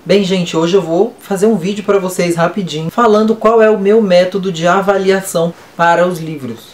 Bem, gente, hoje eu vou fazer um vídeo para vocês rapidinho, falando qual é o meu método de avaliação para os livros.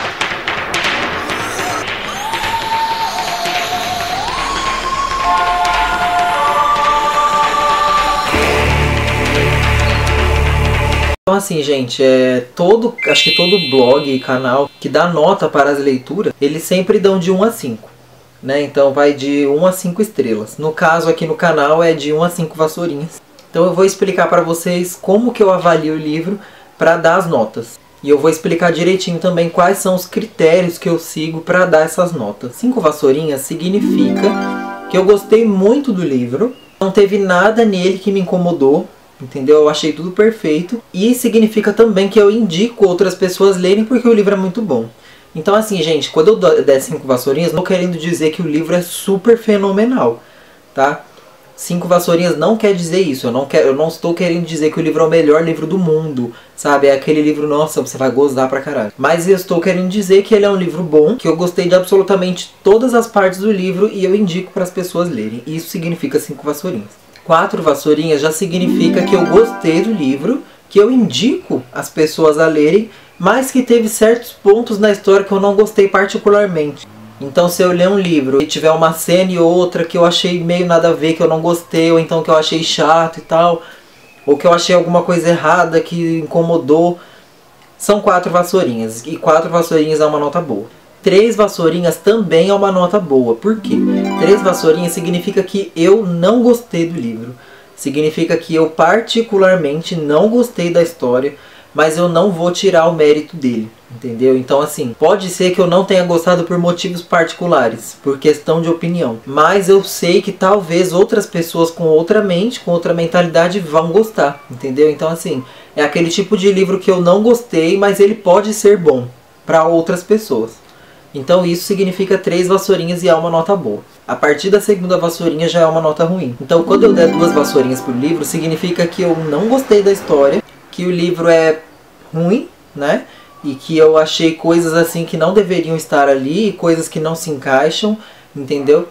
Então assim, gente, acho que todo blog e canal que dá nota para as leituras, eles sempre dão de 1 a 5. Né? Então vai de 1 a 5 estrelas. No caso aqui no canal é de 1 a 5 vassourinhas. Então eu vou explicar para vocês como que eu avalio o livro para dar as notas. E eu vou explicar direitinho também quais são os critérios que eu sigo para dar essas notas. 5 vassourinhas significa que eu gostei muito do livro, não teve nada nele que me incomodou, entendeu? Eu achei tudo perfeito. E significa também que eu indico outras pessoas lerem porque o livro é muito bom. Então assim, gente, quando eu der 5 vassourinhas, não estou querendo dizer que o livro é super fenomenal, tá? 5 vassourinhas não quer dizer isso. Eu não estou querendo dizer que o livro é o melhor livro do mundo, sabe? É aquele livro, nossa, você vai gozar pra caralho. Mas eu estou querendo dizer que ele é um livro bom, que eu gostei de absolutamente todas as partes do livro e eu indico para as pessoas lerem. Isso significa 5 vassourinhas. 4 vassourinhas já significa que eu gostei do livro, que eu indico as pessoas a lerem, mas que teve certos pontos na história que eu não gostei particularmente. Então se eu ler um livro e tiver uma cena e outra que eu achei meio nada a ver, que eu não gostei, ou então que eu achei chato e tal, ou que eu achei alguma coisa errada que incomodou, são 4 vassourinhas. E 4 vassourinhas é uma nota boa. 3 vassourinhas também é uma nota boa. Por quê? 3 vassourinhas significa que eu não gostei do livro. Significa que eu particularmente não gostei da história, mas eu não vou tirar o mérito dele, entendeu? Então assim, pode ser que eu não tenha gostado por motivos particulares, por questão de opinião. Mas eu sei que talvez outras pessoas com outra mente, com outra mentalidade vão gostar, entendeu? Então assim, é aquele tipo de livro que eu não gostei, mas ele pode ser bom para outras pessoas. Então isso significa 3 vassourinhas e é uma nota boa. A partir da segunda vassourinha já é uma nota ruim. Então quando eu der 2 vassourinhas pro livro, significa que eu não gostei da história, que o livro é ruim, né? E que eu achei coisas assim que não deveriam estar ali, coisas que não se encaixam, entendeu?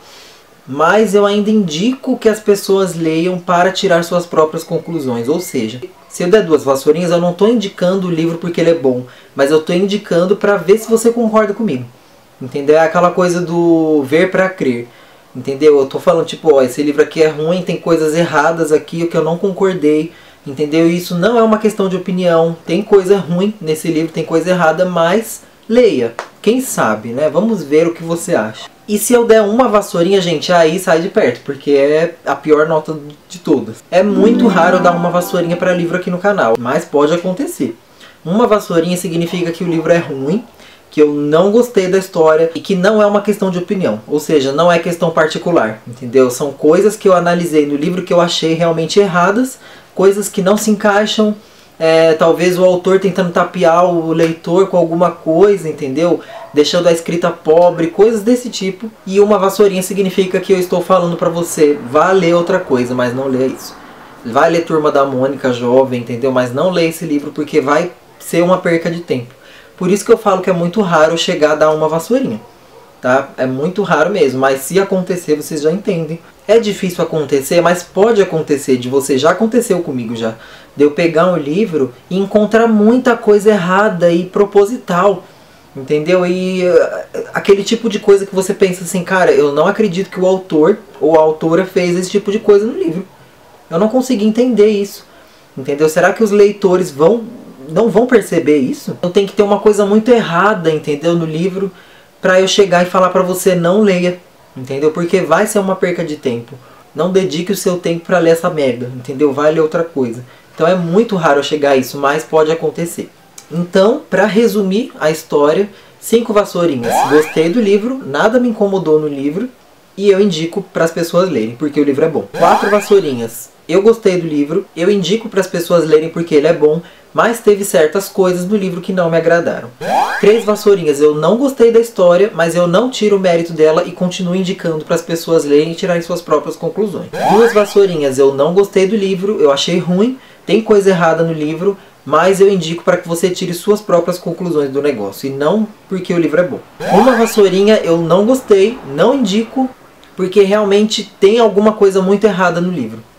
Mas eu ainda indico que as pessoas leiam para tirar suas próprias conclusões. Ou seja, se eu der 2 vassourinhas, eu não estou indicando o livro porque ele é bom, mas eu estou indicando para ver se você concorda comigo. Entendeu? É aquela coisa do ver para crer. Entendeu? Eu estou falando tipo, ó, esse livro aqui é ruim, tem coisas erradas aqui, o que eu não concordei. Entendeu? Isso não é uma questão de opinião. Tem coisa ruim nesse livro, tem coisa errada, mas leia. Quem sabe, né? Vamos ver o que você acha. E se eu der uma vassourinha, gente, aí sai de perto, porque é a pior nota de todas. É muito raro eu dar uma vassourinha para livro aqui no canal, mas pode acontecer. Uma vassourinha significa que o livro é ruim, que eu não gostei da história e que não é uma questão de opinião. Ou seja, não é questão particular, entendeu? São coisas que eu analisei no livro que eu achei realmente erradas, coisas que não se encaixam, talvez o autor tentando tapear o leitor com alguma coisa, entendeu? Deixando a escrita pobre, coisas desse tipo. E uma vassourinha significa que eu estou falando pra você, vá ler outra coisa, mas não lê isso. Vai ler Turma da Mônica jovem, entendeu? Mas não lê esse livro porque vai ser uma perca de tempo. Por isso que eu falo que é muito raro chegar a dar uma vassourinha, tá? É muito raro mesmo, mas se acontecer vocês já entendem. É difícil acontecer, mas pode acontecer de você, já aconteceu comigo já, de eu pegar um livro e encontrar muita coisa errada e proposital, entendeu? E aquele tipo de coisa que você pensa assim, cara, eu não acredito que o autor ou a autora fez esse tipo de coisa no livro. Eu não consegui entender isso, entendeu? Será que os leitores não vão perceber isso? Então tem que ter uma coisa muito errada, entendeu, no livro, pra eu chegar e falar pra você, não leia. Entendeu? Porque vai ser uma perca de tempo. Não dedique o seu tempo para ler essa merda, entendeu? Vai ler outra coisa. Então é muito raro eu chegar a isso, mas pode acontecer. Então, para resumir a história, 5 vassourinhas. Gostei do livro, nada me incomodou no livro e eu indico para as pessoas lerem, porque o livro é bom. 4 vassourinhas. Eu gostei do livro, eu indico para as pessoas lerem porque ele é bom, mas teve certas coisas no livro que não me agradaram. 3 vassourinhas, eu não gostei da história, mas eu não tiro o mérito dela e continuo indicando para as pessoas lerem e tirarem suas próprias conclusões. 2 vassourinhas, eu não gostei do livro, eu achei ruim, tem coisa errada no livro, mas eu indico para que você tire suas próprias conclusões do negócio, e não porque o livro é bom. 1 vassourinha, eu não gostei, não indico, porque realmente tem alguma coisa muito errada no livro.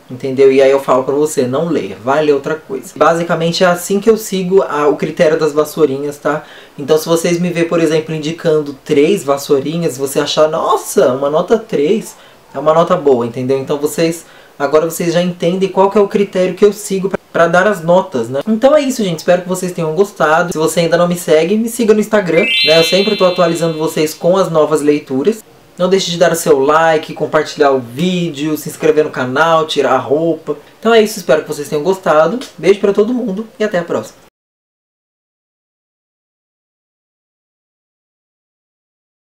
entendeu? E aí eu falo pra você, não leia, vai ler outra coisa. Basicamente é assim que eu sigo o critério das vassourinhas, tá? Então se vocês me ver, por exemplo, indicando 3 vassourinhas, você achar, nossa, uma nota 3 é uma nota boa, entendeu? Então agora vocês já entendem qual que é o critério que eu sigo para dar as notas, né? Então é isso, gente. Espero que vocês tenham gostado. Se você ainda não me segue, me siga no Instagram, né? Eu sempre estou atualizando vocês com as novas leituras. Não deixe de dar o seu like, compartilhar o vídeo, se inscrever no canal, tirar a roupa. Então é isso, espero que vocês tenham gostado. Beijo para todo mundo e até a próxima.